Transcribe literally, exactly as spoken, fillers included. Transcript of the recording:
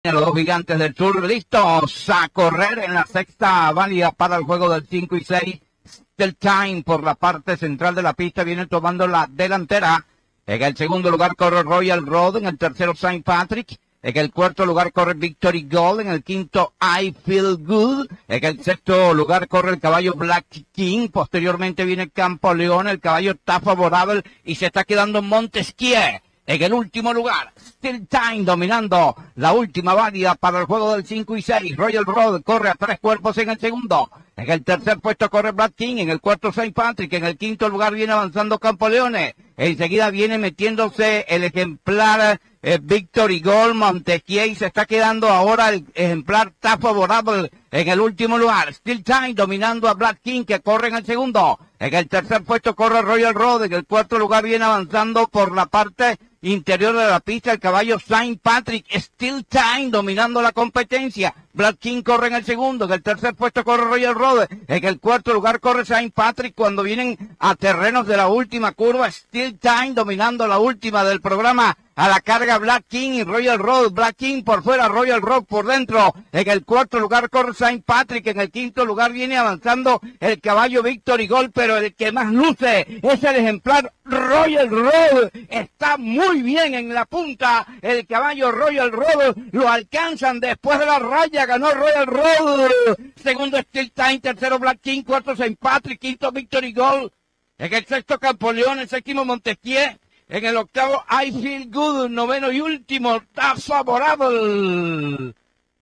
Los dos gigantes del sur listos a correr en la sexta válida para el juego del cinco y seis. Del Time por la parte central de la pista viene tomando la delantera. En el segundo lugar corre Royal Road, en el tercero Saint Patrick. En el cuarto lugar corre Victory Gold, en el quinto I Feel Good. En el sexto lugar corre el caballo Black King. Posteriormente viene Campo León, el caballo está favorable y se está quedando Montesquieu. En el último lugar, Still Time dominando la última válida para el juego del cinco y seis. Royal Road corre a tres cuerpos en el segundo. En el tercer puesto corre Black King. En el cuarto Saint Patrick. En el quinto lugar viene avanzando Campoleone. Enseguida viene metiéndose el ejemplar eh, Victory Gold. Montesquieu se está quedando ahora el ejemplar está favorable en el último lugar. Still Time dominando a Black King que corre en el segundo. En el tercer puesto corre Royal Road. En el cuarto lugar viene avanzando por la parte interior de la pista el caballo Saint Patrick. Still Time dominando la competencia. Black King corre en el segundo. En el tercer puesto corre Royal Road. En el cuarto lugar corre Saint Patrick. Cuando vienen a terrenos de la última curva, Still Time dominando la última del programa. A la carga Black King y Royal Road. Black King por fuera, Royal Road por dentro. En el cuarto lugar corre Saint Patrick. En el quinto lugar viene avanzando el caballo Victory Gold, pero el que más luce es el ejemplar Royal Road. Está muy bien en la punta. El caballo Royal Road lo alcanzan después de la raya. Ganó Royal Road. Segundo Still Time, tercero Black King, cuarto Saint Patrick, quinto Victory Gold. En el sexto Campoleón, el séptimo Montesquieu. En el octavo I Feel Good, noveno y último está favorable.